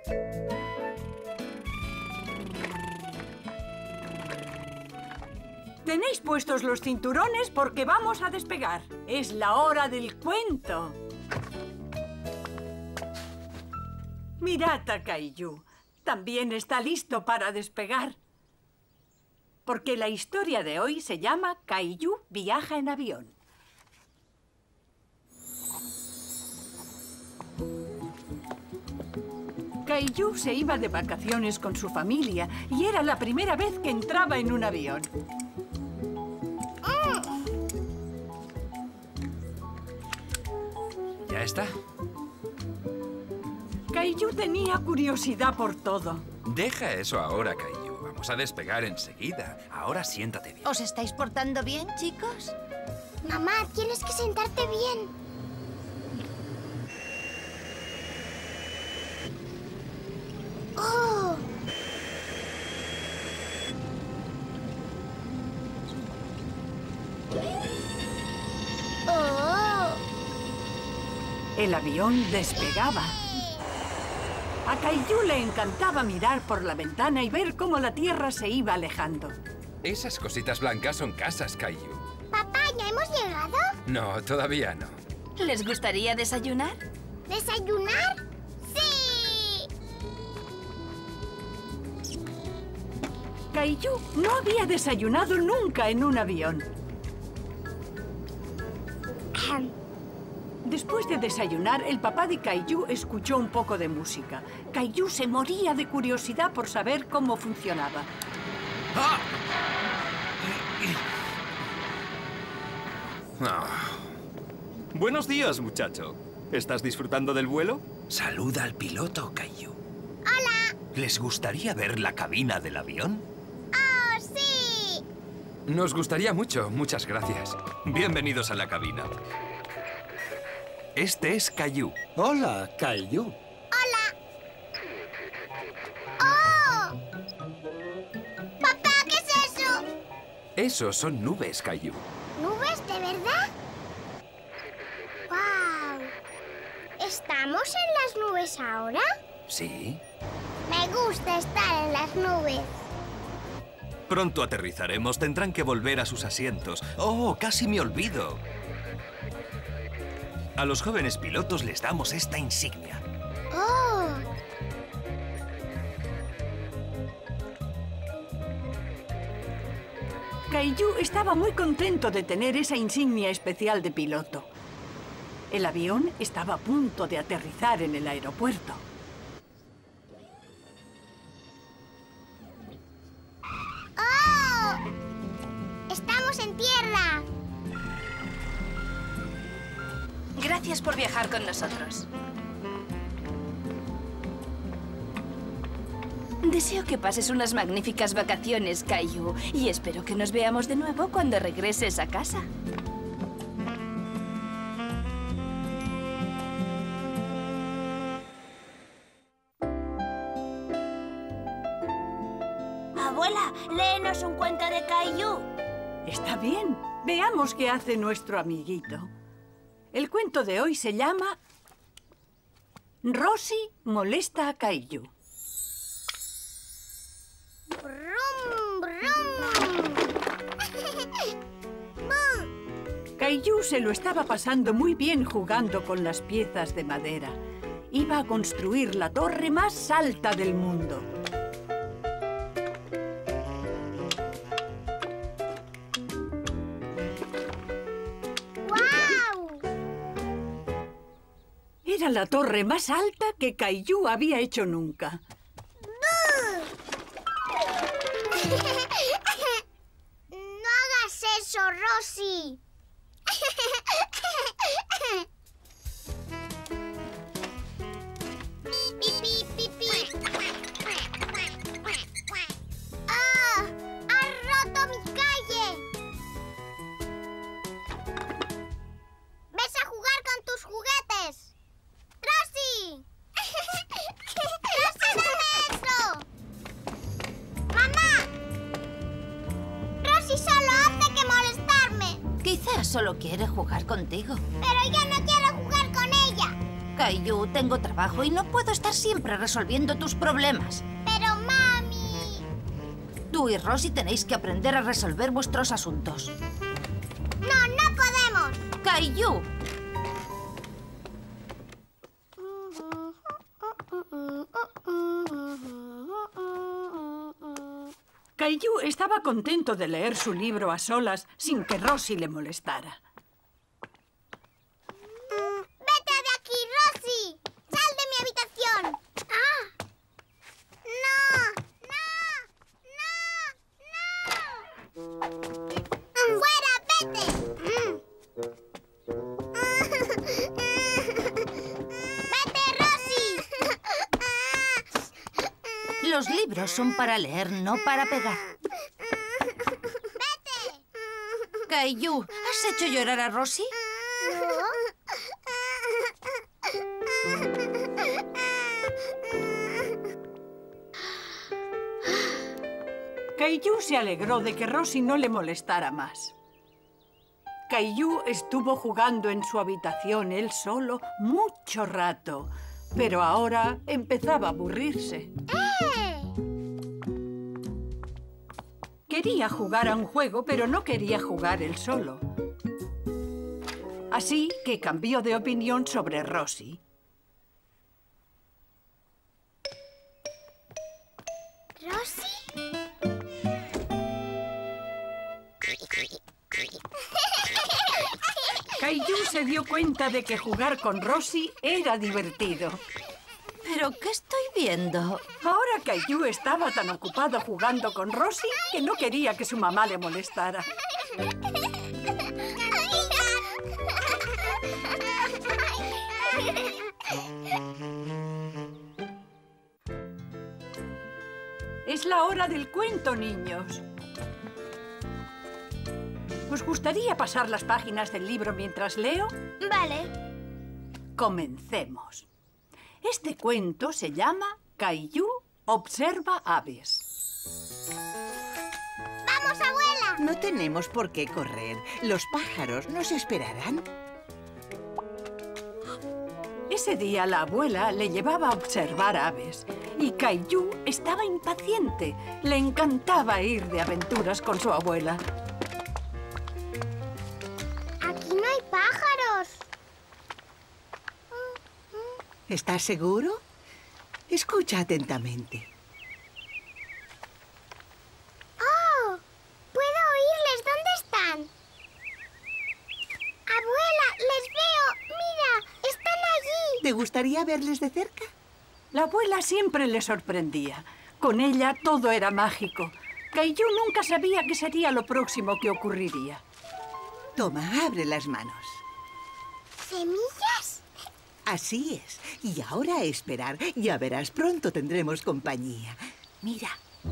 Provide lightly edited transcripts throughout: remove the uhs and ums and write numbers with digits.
Tenéis puestos los cinturones porque vamos a despegar. Es la hora del cuento. Mirad a Caillou. También está listo para despegar. Porque la historia de hoy se llama Caillou viaja en avión. Caillou se iba de vacaciones con su familia y era la primera vez que entraba en un avión. ¿Ya está? Caillou tenía curiosidad por todo. Deja eso ahora, Caillou. Vamos a despegar enseguida. Ahora siéntate bien. ¿Os estáis portando bien, chicos? Mamá, tienes que sentarte bien. ¡Oh! ¡Oh! El avión despegaba. A Caillou le encantaba mirar por la ventana y ver cómo la tierra se iba alejando. Esas cositas blancas son casas, Caillou. Papá, ¿ya hemos llegado? No, todavía no. ¿Les gustaría desayunar? ¿Desayunar? ¡Sí! Caillou no había desayunado nunca en un avión. Después de desayunar, el papá de Caillou escuchó un poco de música. Caillou se moría de curiosidad por saber cómo funcionaba. ¡Ah! Ah. Buenos días, muchacho. ¿Estás disfrutando del vuelo? Saluda al piloto, Caillou. ¡Hola! ¿Les gustaría ver la cabina del avión? ¡Oh, sí! Nos gustaría mucho. Muchas gracias. Bienvenidos a la cabina. Este es Caillou. Hola, Caillou. ¡Hola! ¡Oh! ¡Papá, qué es eso! Esos son nubes, Caillou. ¿Nubes, de verdad? ¡Guau! ¿Estamos en las nubes ahora? ¿Sí? Me gusta estar en las nubes. Pronto aterrizaremos. Tendrán que volver a sus asientos. ¡Oh, casi me olvido! A los jóvenes pilotos les damos esta insignia. ¡Oh! Caillou estaba muy contento de tener esa insignia especial de piloto. El avión estaba a punto de aterrizar en el aeropuerto. ¡Oh! ¡Estamos en tierra! Gracias por viajar con nosotros. Deseo que pases unas magníficas vacaciones, Caillou, y espero que nos veamos de nuevo cuando regreses a casa. Abuela, léenos un cuento de Caillou. Está bien. Veamos qué hace nuestro amiguito. El cuento de hoy se llama Rosie molesta a Caillou. ¡Brum, brum! ¡Bum! Caillou se lo estaba pasando muy bien jugando con las piezas de madera. Iba a construir la torre más alta del mundo. Era la torre más alta que Caillou había hecho nunca. ¡No hagas eso, Rosie! ¡Pipi, pipi! ¡Ah! ¡Has roto mi calle! ¡Ves a jugar con tus juguetes! ¡Rosie! ¡Rosie, dame eso! ¡Mamá! Rosie solo hace que molestarme. Quizás solo quiere jugar contigo. Pero yo no quiero jugar con ella. Caillou, tengo trabajo y no puedo estar siempre resolviendo tus problemas. Pero, mami... Tú y Rosie tenéis que aprender a resolver vuestros asuntos. ¡No, no podemos! ¡Caillou! Caillou estaba contento de leer su libro a solas sin que Rosie le molestara. ¡Vete de aquí, Rosie! ¡Sal de mi habitación! ¡Ah! ¡No! ¡No! ¡No! ¡Fuera, vete! ¡Vete, Rosie! Los libros son para leer, no para pegar. ¡Vete! Caillou, ¿has hecho llorar a Rosie? Caillou se alegró de que Rosie no le molestara más. Caillou estuvo jugando en su habitación él solo mucho rato, pero ahora empezaba a aburrirse. Quería jugar a un juego, pero no quería jugar él solo. Así que cambió de opinión sobre Rosie. ¿Rosie? Caillou se dio cuenta de que jugar con Rosie era divertido. ¿Pero qué estoy viendo? Ahora Caillou estaba tan ocupado jugando con Rosie que no quería que su mamá le molestara. Es la hora del cuento, niños. ¿Os gustaría pasar las páginas del libro mientras leo? Vale. Comencemos. Este cuento se llama Caillou observa aves. ¡Vamos, abuela! No tenemos por qué correr. Los pájaros nos esperarán. Ese día la abuela le llevaba a observar aves y Caillou estaba impaciente. Le encantaba ir de aventuras con su abuela. Aquí no hay pájaros. ¿Estás seguro? Escucha atentamente. ¡Oh! ¡Puedo oírles! ¿Dónde están? ¡Abuela! ¡Les veo! ¡Mira! ¡Están allí! ¿Te gustaría verles de cerca? La abuela siempre le sorprendía. Con ella todo era mágico. Caillou nunca sabía qué sería lo próximo que ocurriría. Toma, abre las manos. ¿Semillas? Así es. Y ahora a esperar. Ya verás, pronto tendremos compañía. Mira.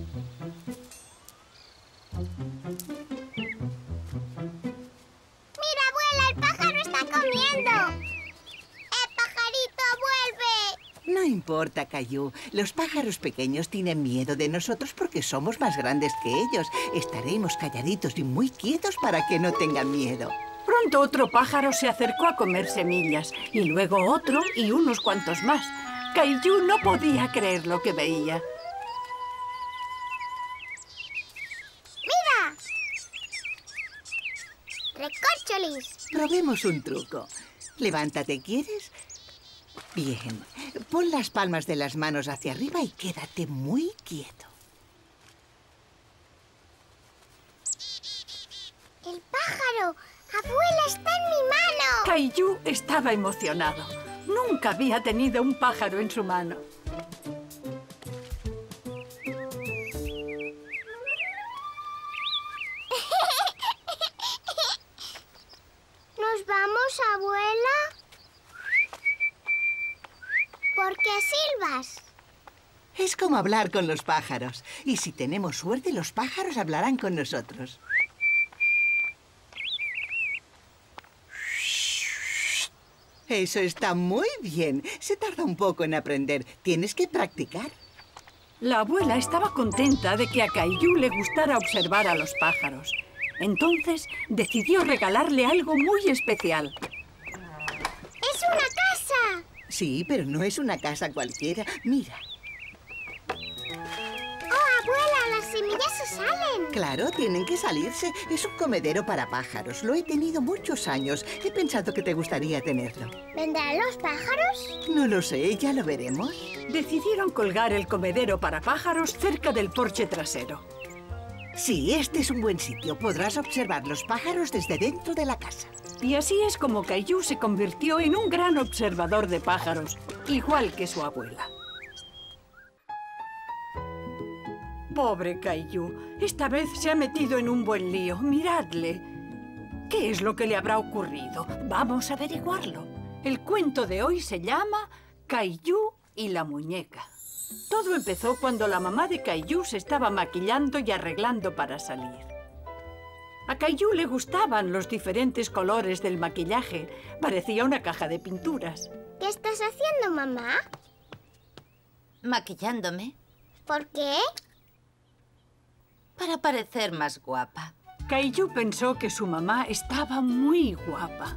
¡Mira, abuela! ¡El pájaro está comiendo! ¡Pajarito, vuelve! No importa, Caillou. Los pájaros pequeños tienen miedo de nosotros porque somos más grandes que ellos. Estaremos calladitos y muy quietos para que no tengan miedo. Pronto otro pájaro se acercó a comer semillas, y luego otro y unos cuantos más. Caillou no podía creer lo que veía. ¡Mira! ¡Recorcholis! Probemos un truco. Levántate, ¿quieres? Bien. Pon las palmas de las manos hacia arriba y quédate muy quieto. ¡El pájaro! ¡Abuela, está en mi mano! Caillou estaba emocionado. Nunca había tenido un pájaro en su mano. ¿Nos vamos, abuela? ¿Por qué silbas? Es como hablar con los pájaros. Y si tenemos suerte, los pájaros hablarán con nosotros. Eso está muy bien. Se tarda un poco en aprender. Tienes que practicar. La abuela estaba contenta de que a Caillou le gustara observar a los pájaros. Entonces decidió regalarle algo muy especial. ¡Es una casa! Sí, pero no es una casa cualquiera. Mira. ¡Oh, abuela! ¡Las semillas se salen! Claro, tienen que salirse. Es un comedero para pájaros. Lo he tenido muchos años. He pensado que te gustaría tenerlo. ¿Vendrán los pájaros? No lo sé, ya lo veremos. Decidieron colgar el comedero para pájaros cerca del porche trasero. Sí, este es un buen sitio. Podrás observar los pájaros desde dentro de la casa. Y así es como Caillou se convirtió en un gran observador de pájaros, igual que su abuela. Pobre Caillou, esta vez se ha metido en un buen lío. Miradle. ¿Qué es lo que le habrá ocurrido? Vamos a averiguarlo. El cuento de hoy se llama Caillou y la muñeca. Todo empezó cuando la mamá de Caillou se estaba maquillando y arreglando para salir. A Caillou le gustaban los diferentes colores del maquillaje. Parecía una caja de pinturas. ¿Qué estás haciendo, mamá? Maquillándome ¿Por qué? para parecer más guapa. Caillou pensó que su mamá estaba muy guapa.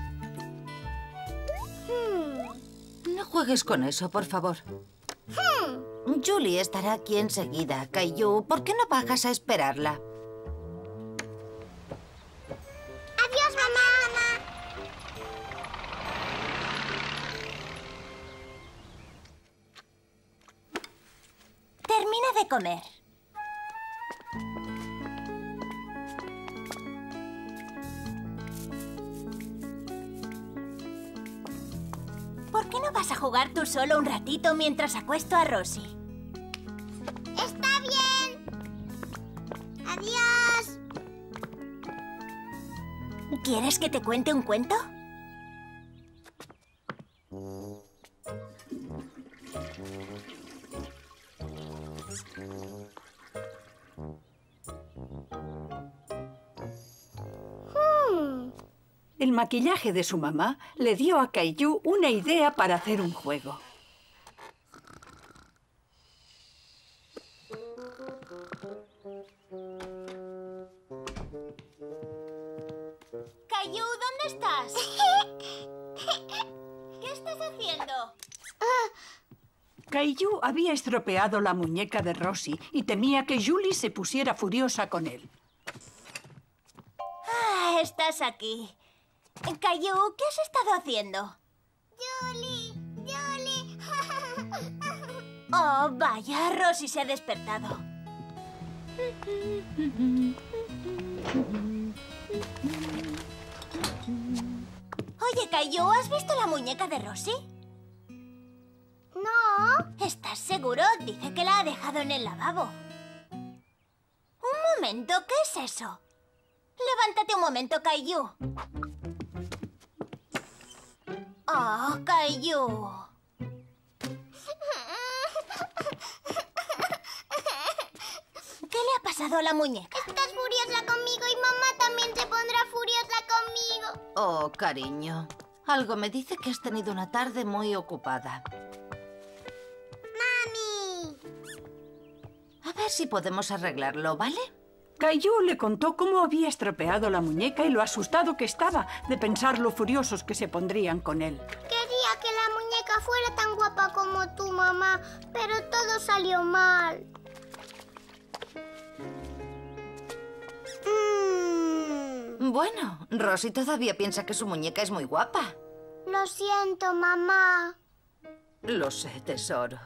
No juegues con eso, por favor. Julie estará aquí enseguida. Caillou, ¿por qué no bajas a esperarla? ¡Adiós, mamá! Termina de comer. ¿Por qué no vas a jugar tú solo un ratito mientras acuesto a Rosie? ¡Está bien! ¡Adiós! ¿Quieres que te cuente un cuento? El maquillaje de su mamá le dio a Caillou una idea para hacer un juego. Caillou, ¿dónde estás? ¿Qué estás haciendo? Caillou había estropeado la muñeca de Rosie y temía que Julie se pusiera furiosa con él. Ah, estás aquí. Caillou, ¿qué has estado haciendo? ¡Julie! ¡Julie! Oh, vaya, Rosie se ha despertado. Oye, Caillou, ¿has visto la muñeca de Rosie? No. ¿Estás seguro? Dice que la ha dejado en el lavabo. Un momento, ¿qué es eso? Levántate un momento, Caillou. Oh, Caillou. ¿Qué le ha pasado a la muñeca? Estás furiosa conmigo y mamá también se pondrá furiosa conmigo. Oh, cariño. Algo me dice que has tenido una tarde muy ocupada. ¡Mami! A ver si podemos arreglarlo, ¿vale? Caillou le contó cómo había estropeado la muñeca y lo asustado que estaba de pensar lo furiosos que se pondrían con él. Quería que la muñeca fuera tan guapa como tu mamá, pero todo salió mal. Bueno, Rosie todavía piensa que su muñeca es muy guapa. Lo siento, mamá. Lo sé, tesoro.